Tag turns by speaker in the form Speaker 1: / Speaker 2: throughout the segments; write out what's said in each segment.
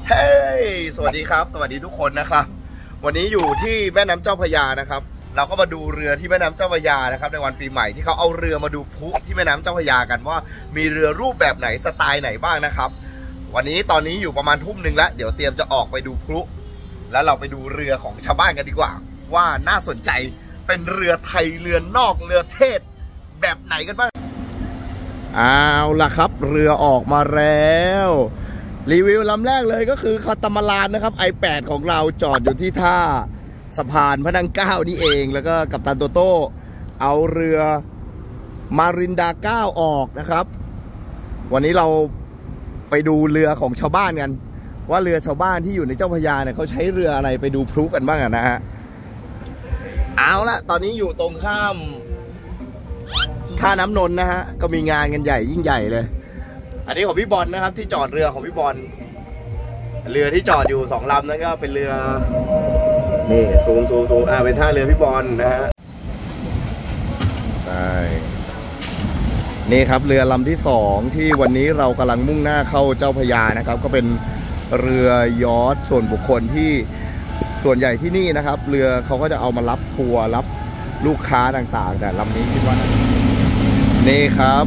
Speaker 1: เฮ้ยสวัสดีครับสวัสดีทุกคนนะครับวันนี้อยู่ที่แม่น้ำเจ้าพระยานะครับเราก็มาดูเรือที่แม่น้ำเจ้าพระยานะครับในวันปีใหม่ที่เขาเอาเรือมาดูพลุที่แม่น้ำเจ้าพระยากันว่ามีเรือรูปแบบไหนสไตล์ไหนบ้างนะครับวันนี้ตอนนี้อยู่ประมาณทุ่มหนึ่งแล้วเดี๋ยวเตรียมจะออกไปดูพลุแล้วเราไปดูเรือของชาวบ้านกันดีกว่าว่าน่าสนใจเป็นเรือไทยเรือนอกเรือเทศแบบไหนกันบ้างเอาล่ะครับเรือออกมาแล้วรีวิวลำแรกเลยก็คือคาตามารานนะครับ i8 ของเราจอดอยู่ที่ท่าสะพานพระนั่งเกล้านี่เองแล้วก็กัปตันโตโต้เอาเรือมารินดา9ออกนะครับวันนี้เราไปดูเรือของชาวบ้านกันว่าเรือชาวบ้านที่อยู่ในเจ้าพระยาเนี่ยเขาใช้เรืออะไรไปดูพลุกันบ้างนะฮะเอาละตอนนี้อยู่ตรงข้ามท่าน้ำนนท์นะฮะก็มีงานกันใหญ่ยิ่งใหญ่เลยอันนี้ของพี่บอลนะครับที่จอดเรือของพี่บอลเรือที่จอดอยู่2ลำนั่นก็เป็นเรือนี่สูงเป็นท่าเรือพี่บอลนะฮะใช่นี่ครับเรือลำที่2ที่วันนี้เรากำลังมุ่งหน้าเข้าเจ้าพระยานะครับก็เป็นเรือยอชต์ส่วนบุคคลที่ส่วนใหญ่ที่นี่นะครับเรือเขาก็จะเอามารับทัวร์รับลูกค้าต่างๆแต่ลำนี้คิดว่านี่ครับ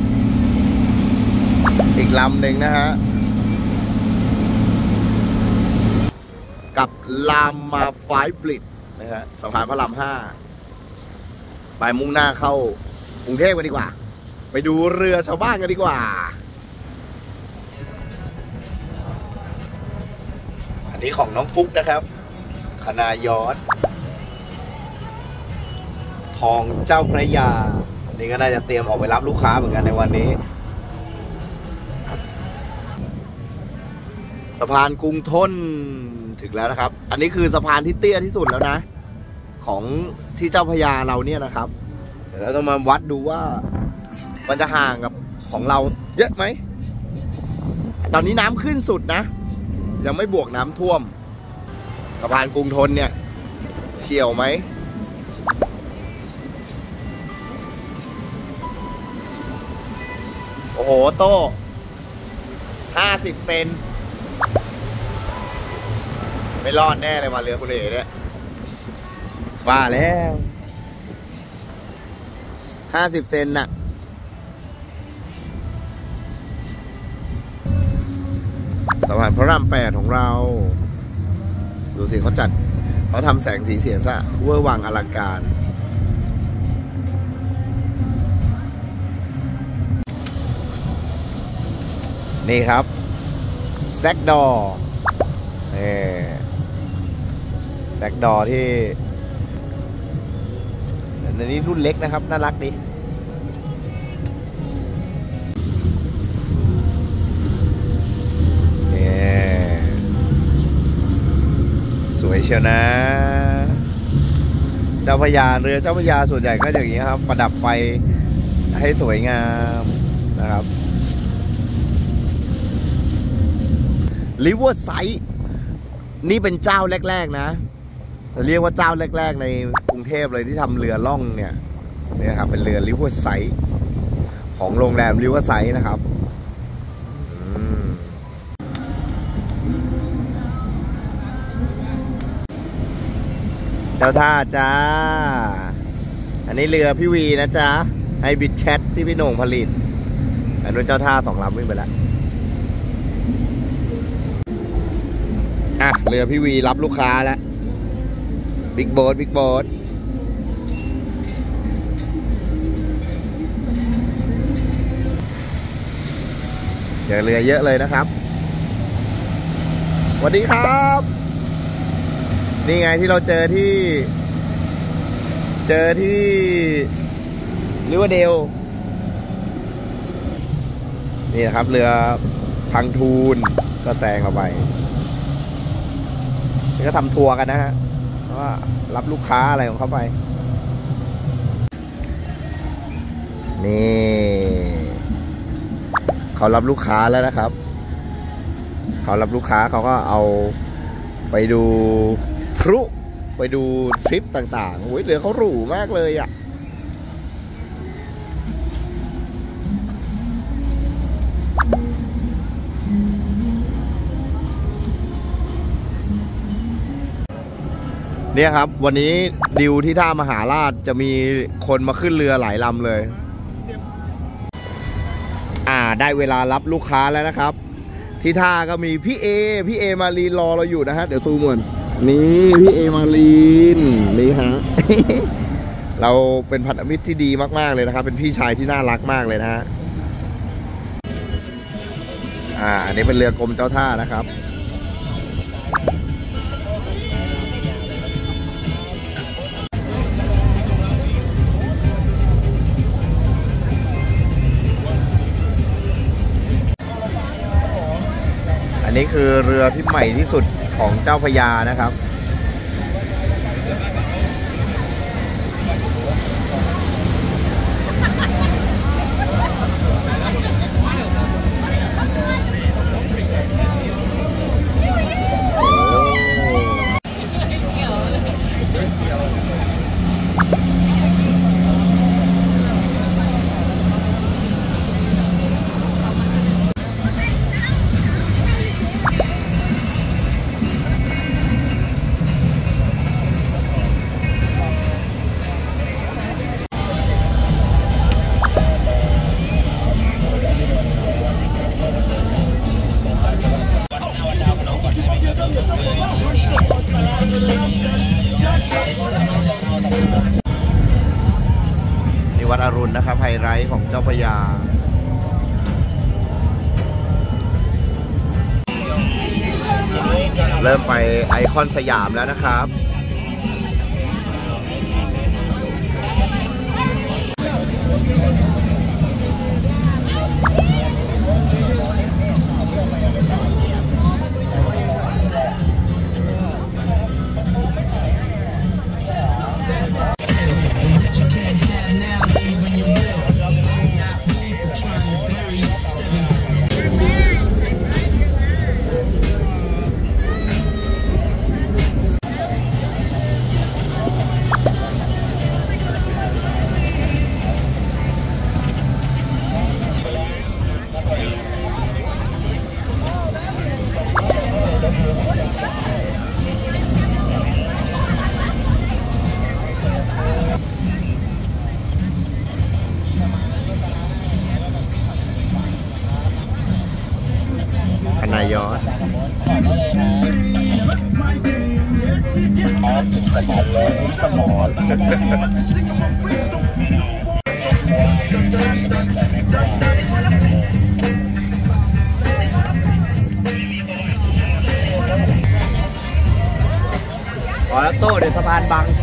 Speaker 1: อีกลำหนึ่งนะฮะกับลามมาไฟบริดนะฮะสะพานพระราม5ไปมุ่งหน้าเข้ากรุงเทพกันดีกว่าไปดูเรือชาวบ้านกันดีกว่าอันนี้ของน้องฟุกนะครับคณายอชต์ทองเจ้าพระยานี่ก็น่าจะเตรียมออกไปรับลูกค้าเหมือนกันในวันนี้สะพานกรุงทนถึงแล้วนะครับอันนี้คือสะพานที่เตี้ยที่สุดแล้วนะของที่เจ้าพระยาเราเนี่ยนะครับเดี๋ยวเราต้องมาวัดดูว่ามันจะห่างกับของเราเยอะไหมตอนนี้น้ำขึ้นสุดนะยังไม่บวกน้ำท่วมสะพานกรุงทนเนี่ยเฉี่ยวไหมโอ้โหโต้50 เซนไม่รอดแน่เลยมาเรือคุณเอ๋เนี่ยว่าแล้ว50 เซนน่ะสะพานพระราม8ของเราดูสิเขาทำแสงสีเสียงซะเวอร์วังอลังการนี่ครับแซกดอแซกดอที่อันนี้รุ่นเล็กนะครับน่ารักดีสวยเชียวนะเจ้าพระยาเรือเจ้าพระยาส่วนใหญ่ก็อย่างนี้ครับประดับไฟให้สวยงามนะครับริเวอร์ไซด์นี่เป็นเจ้าแรกๆนะเรียกว่าเจ้าแรกๆในกรุงเทพเลยที่ทำเรือล่องเนี่ยครับเป็นเรือริเวอร์ไซด์ของโรงแรมริเวอร์ไซด์นะครับเจ้าท่าจ้าอันนี้เรือพี่วีนะจ๊ะไฮบิดแคทที่พี่โหน่งผลิตอันนู้นเจ้าท่า2 ลำวิ่งไปแล้วเรือพี่วีรับลูกค้าแล้วบิ๊กโบ๊ทเจอเรือเยอะเลยนะครับสวัสดีครับนี่ไงที่เราเจอที่ริเวอร์เดลนี่นะครับเรือพังทูนก็แซงเข้าไปก็ทำทัวร์กันนะฮะว่ารับลูกค้าอะไรของเขาไปนี่เขารับลูกค้าแล้วนะครับเขารับลูกค้าเขาก็เอาไปดูพลุไปดูทริปต่างๆโอ้ยเรือเขาหรูมากเลยอ่ะ นเนี่ยครับวันนี้ดิวที่ท่ามหาราชจะมีคนมาขึ้นเรือหลายลำเลยได้เวลารับลูกค้าแล้วนะครับที่ท่าก็มีพี่เอมาลีนรอเราอยู่นะฮะเดี๋ยวซูมก่อนนี่พี่เอมาลีนนี่ฮะ เราเป็นพันธมิตรที่ดีมากๆเลยนะครับเป็นพี่ชายที่น่ารักมากเลยนะฮะอันนี้เป็นเรือกรมเจ้าท่านะครับอันนี้คือเรือที่ใหม่ที่สุดของเจ้าพระยานะครับวัดอรุณนะครับไฮไลท์ของเจ้าพระยาเริ่มไปไอคอนสยามแล้วนะครับนายอดสมอพอแล้วโต้เดี๋ยวสะพานบัง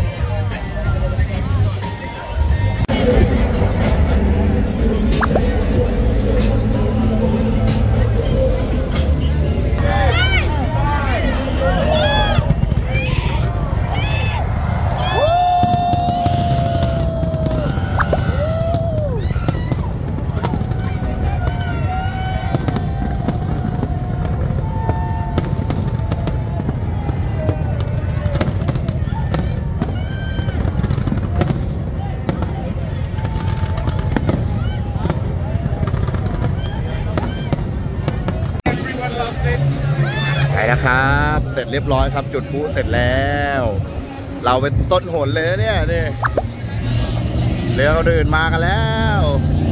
Speaker 1: นะครับเสร็จเรียบร้อยครับจุดพลุเสร็จแล้วเราเป็นต้นหนเลยเนี่ยนี่เรือเขาเดินมากันแล้ว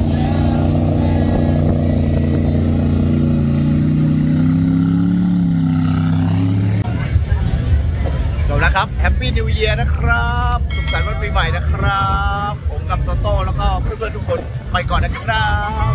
Speaker 1: จบแล้วครับแฮปปี้นิวเยียร์นะครับสุขสันต์วันปีใหม่นะครับผมกับโตโต้แล้วก็เพื่อนๆทุกคนไปก่อนนะครับ